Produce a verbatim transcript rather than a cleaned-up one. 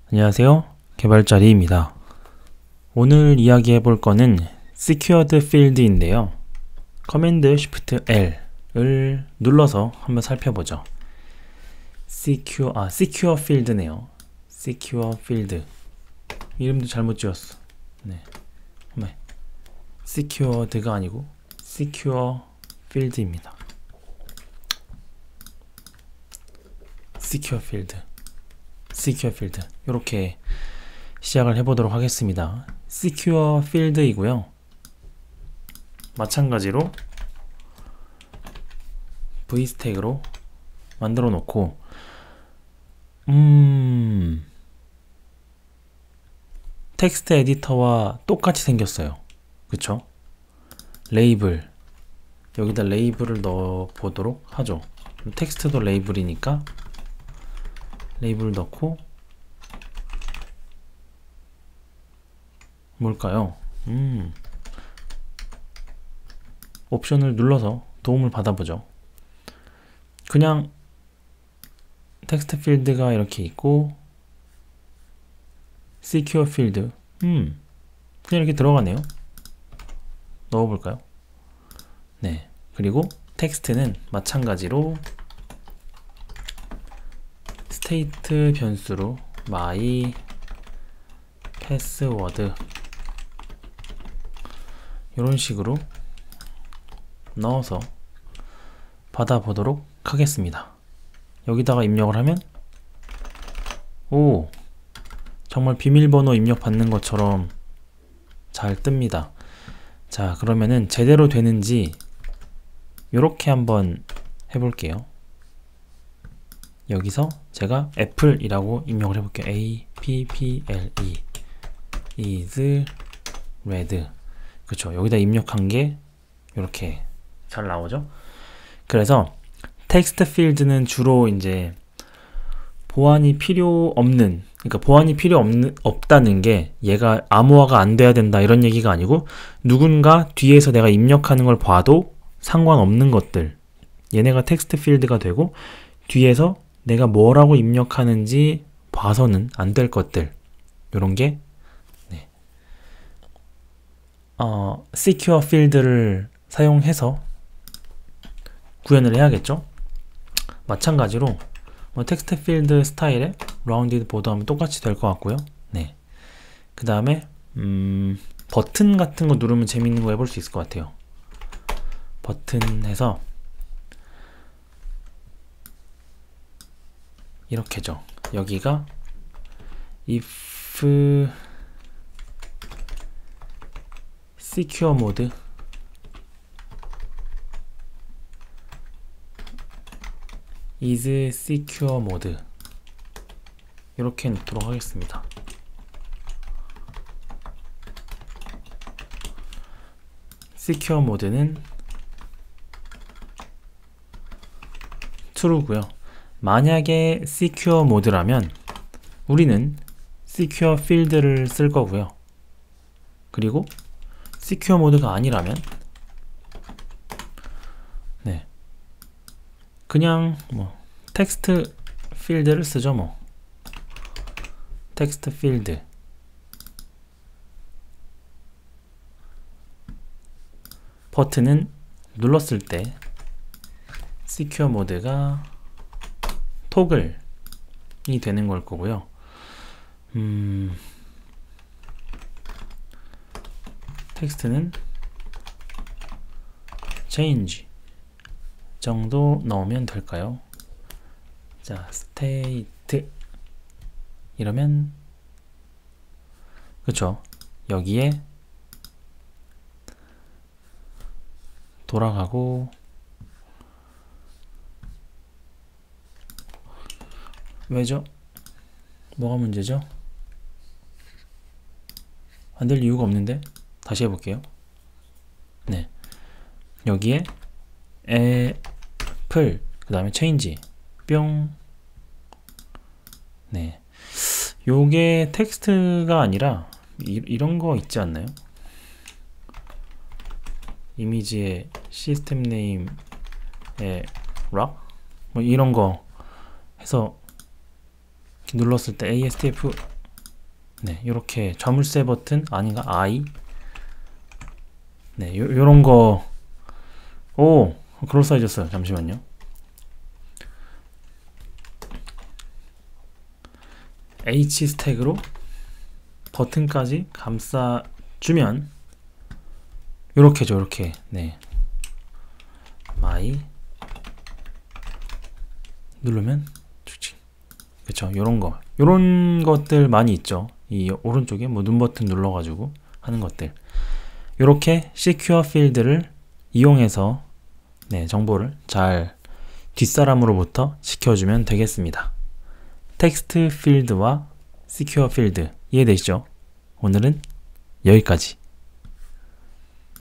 안녕하세요. 개발자 리입니다. 오늘 이야기해 볼 거는 Secured Field인데요. 커맨드 Shift L을 눌러서 한번 살펴보죠. Secure, 아, Secure Field네요. Secure Field. 이름도 잘못 지었어. 네. 한번 Secured가 아니고 Secure Field입니다. Secure Field. Secure Field. 이렇게 시작을 해보도록 하겠습니다. Secure Field이고요. 마찬가지로 v스택으로 만들어 놓고 음... 텍스트 에디터와 똑같이 생겼어요. 그쵸? 레이블 여기다 레이블을 넣어 보도록 하죠. 텍스트도 레이블이니까 레이블 넣고 뭘까요? 음 옵션을 눌러서 도움을 받아보죠. 그냥 텍스트 필드가 이렇게 있고 Secure 필드 음 그냥 이렇게 들어가네요. 넣어볼까요? 네, 그리고 텍스트는 마찬가지로 스테이트 변수로 my password 이런 식으로 넣어서 받아보도록 하겠습니다. 여기다가 입력을 하면 오 정말 비밀번호 입력 받는 것처럼 잘 뜹니다. 자, 그러면은 제대로 되는지 요렇게 한번 해볼게요. 여기서 제가 애플이라고 입력을 해볼게요. A P P L E is red. 그쵸, 여기다 입력한 게 이렇게 잘 나오죠. 그래서 텍스트 필드는 주로 이제 보안이 필요 없는, 그러니까 보안이 필요 없는, 없다는 게 얘가 암호화가 안 돼야 된다 이런 얘기가 아니고 누군가 뒤에서 내가 입력하는 걸 봐도 상관없는 것들, 얘네가 텍스트 필드가 되고 뒤에서 내가 뭐라고 입력하는지 봐서는 안 될 것들, 요런 게 네. 어, Secure Field를 사용해서 구현을 해야겠죠. 마찬가지로 뭐 텍스트 필드 스타일에 라운디드 보드 하면 똑같이 될 것 같고요. 네. 그 다음에 음, 버튼 같은 거 누르면 재밌는 거 해볼 수 있을 것 같아요. 버튼 해서 이렇게죠. 여기가 if secure mode is secure mode 이렇게 넣도록 하겠습니다. secure mode는 true고요. 만약에 secure mode라면 우리는 secure field를 쓸 거고요. 그리고 secure mode가 아니라면 네, 그냥 뭐 텍스트 필드를 쓰죠. 뭐 텍스트 필드 버튼은 눌렀을 때 secure mode가 토글이 되는 걸 거고요. 음, 텍스트는 change 정도 넣으면 될까요? 자, state 이러면 그쵸, 여기에 돌아가고 왜죠? 뭐가 문제죠? 안 될 이유가 없는데? 다시 해볼게요. 네, 여기에 애플 그 다음에 change 뿅. 네, 요게 텍스트가 아니라 이, 이런 거 있지 않나요? 이미지에 시스템 네임에 락? 뭐 이런 거 해서 눌렀을 때 에이에스티에프 네, 이렇게 자물쇠 버튼 아닌가? I 네, 요, 요런 거. 오, 그럴싸해졌어요. 잠시만요. H 스택으로 버튼까지 감싸주면 요렇게죠, 요렇게. 네, 마이 누르면 그쵸, 요런 거, 요런 것들 많이 있죠. 이 오른쪽에 뭐 눈 버튼 눌러가지고 하는 것들. 요렇게 시큐어 필드를 이용해서 네, 정보를 잘 뒷사람으로부터 지켜주면 되겠습니다. 텍스트 필드와 시큐어 필드 이해되시죠? 오늘은 여기까지.